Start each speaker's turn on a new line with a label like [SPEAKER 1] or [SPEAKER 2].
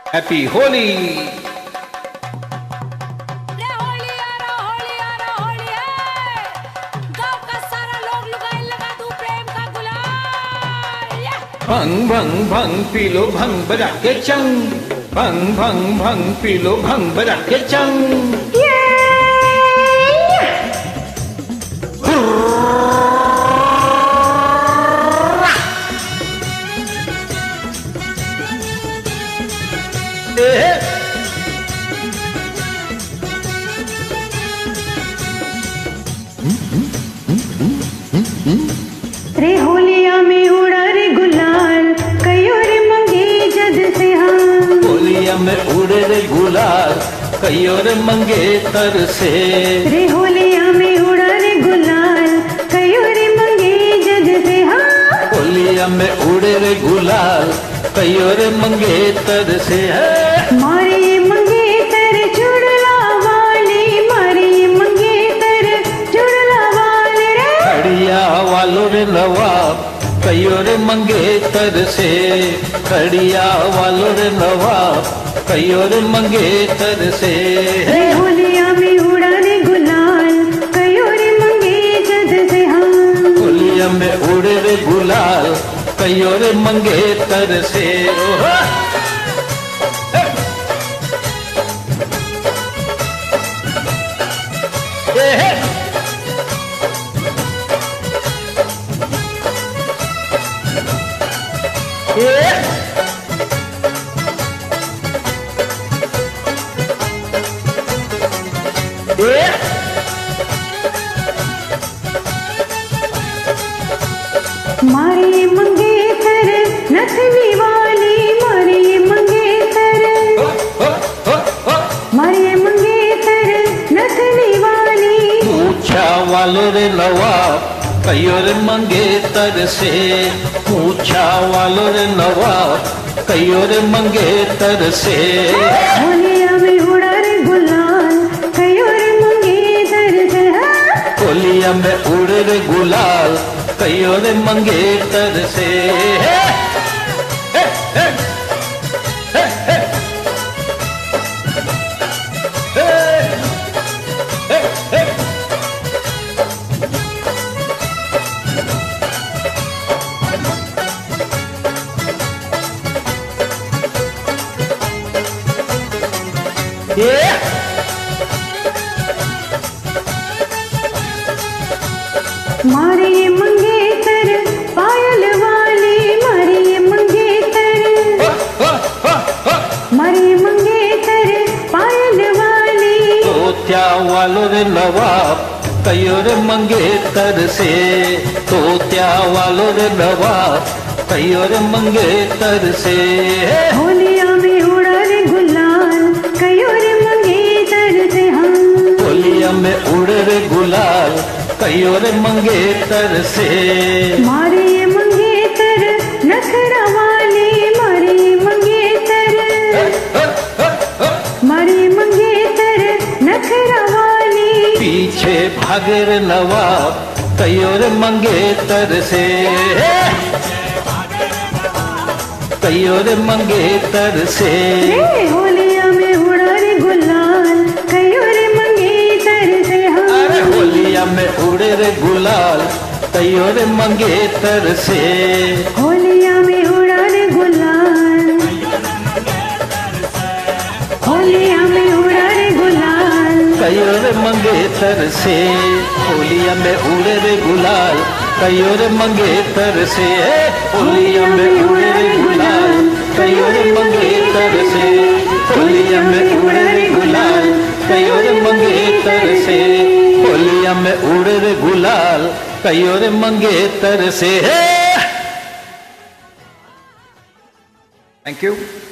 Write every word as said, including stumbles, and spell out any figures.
[SPEAKER 1] Happy Holi. भंग भंग भंग पी लो भंग बजा के चंग, भंग भंग भंग पी लो भंग बजा के चंग।
[SPEAKER 2] रे होलिया में उड़ा रे गुलाल, कयो रे मंगे जद से हम।
[SPEAKER 1] होलिया में उड़े रे गुलाल, कयो रे मंगे तर से।
[SPEAKER 2] रे होलिया में उड़ा रे गुलाल, कयो रे मंगे जद से हम।
[SPEAKER 1] होलिया में उड़े रे गुलाल, कयो रे मंगे तर से है।
[SPEAKER 2] मारे मंगे तर जुड़ला वाली, मारे मंगे तर जुड़ला वाले रे।
[SPEAKER 1] खड़िया वालो रे नवाब, कयो रे मंगे तर से। खड़िया वालो रे नवाब, कयो रे मंगे तर से।
[SPEAKER 2] रे होलिया में उड़ा रे गुलाल, कयो रे मंगे जद से हम।
[SPEAKER 1] होलिया में उड़े रे गुलाल, कयो रे मंगे तर से।
[SPEAKER 2] मारे मंगेतर नथनी वाली, मारे मंगेतर, मारे मंगेतर नथनी वाली।
[SPEAKER 1] पूछा वालो रे नवाब, कयो रे मंगे तर से। पूछा वालो रे नवाब, कयो रे मंगे तर से।
[SPEAKER 2] होलिया में उड़ा रे गुलाल, कयो रे मंगे तर से हम।
[SPEAKER 1] होलिया में उड़े रे गुलाल, कयो रे मंगे तर से।
[SPEAKER 2] मारे मंगेतर पायल वाली, मारे मंगेतर, मारे मंगेतर पायल वाली।
[SPEAKER 1] तोत्या वालो रे नवाब, कयो रे मंगे तर से। तोत्या वालो रे नवाब, कयो रे मंगे तर से।
[SPEAKER 2] होलिया में उड़ा रे गुलाल, कयो रे मंगे तर से हम।
[SPEAKER 1] होलिया में उड़े रे गुलाल, कयो रे मंगे तर से।
[SPEAKER 2] मारे मंगेतर नखरा वाली, मारे मंगेतर, मारे मंगेतर नखरा वाली।
[SPEAKER 1] पीछे भागे रे नवाब, कयो रे मंगे तर से। कयो रे मंगे तर से।
[SPEAKER 2] रे होलिया में उड़ा रे गुलाल, कयो रे मंगे तर से हम।
[SPEAKER 1] अरे होलिया में उड़े रे गुलाल, कयो रे मंगे तर से।
[SPEAKER 2] होलिया में उड़ा रे गुलाल, होलिया में उड़ा रे गुलाल।
[SPEAKER 1] कयो रे मंगे तर से। होलिया में उड़े रे गुलाल, कयो रे मंगे तर से। होलिया में उड़े रे गुलाल, कयो रे मंगे तर से। होलिया में उड़े रे गुलाल, कयो रे मंगे तर से। होलिया में उड़े रे गुलाल, कयो रे मंगे तर से। Thank you.